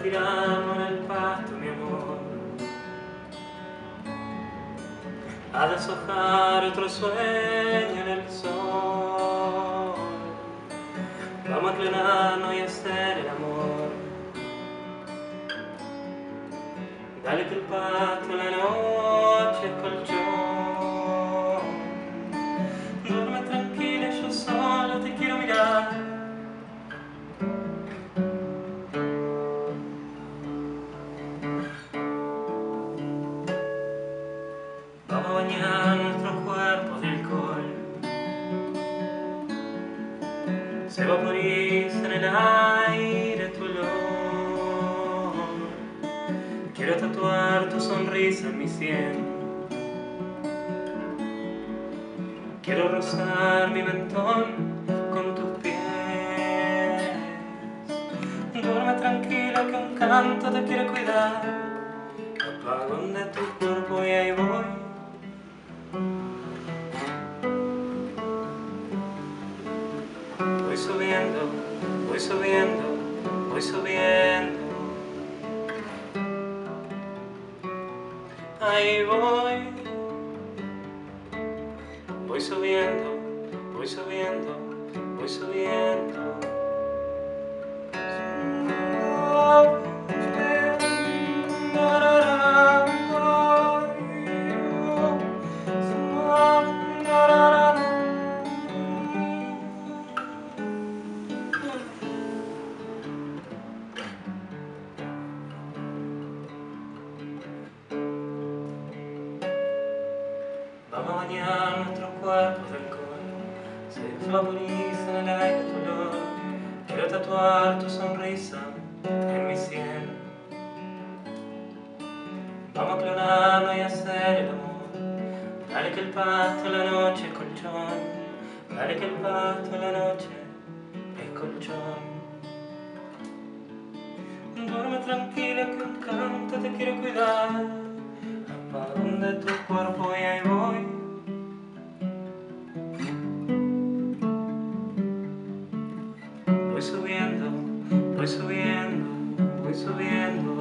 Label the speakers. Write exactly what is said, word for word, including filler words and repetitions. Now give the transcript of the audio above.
Speaker 1: tirado en el pasto, mi amor, a deshojar otro sueño en el sol. Vamos a aclararnos y hacer el amor. Dale que el pasto en la noche es colchón. Duerme tranquila, yo solo te quiero mirar. Vamos a bañar nuestros cuerpos de alcohol. Se vaporiza en el aire tu olor. Quiero tatuar tu sonrisa en mi sien. Quiero rozar mi mentón con tus pies. Duerme tranquila que un canto te quiere cuidar. Apagón de tu cuerpo y ahí voy. Voy subiendo, voy subiendo, voy subiendo. Ahí voy. Voy subiendo, voy subiendo, voy subiendo. Vamos a bañar nuestros cuerpos de alcohol. Se vaporiza en el aire tu olor. Quiero tatuar tu sonrisa en mi sien. Vamos a clonarnos y hacer el amor. Dale que el pasto en la noche es colchón. Dale que el pasto en la noche es colchón. Duerme tranquila que un canto te quiere cuidar. Apagón de tu cuerpo y ahí voy. Voy subiendo, voy subiendo, voy subiendo.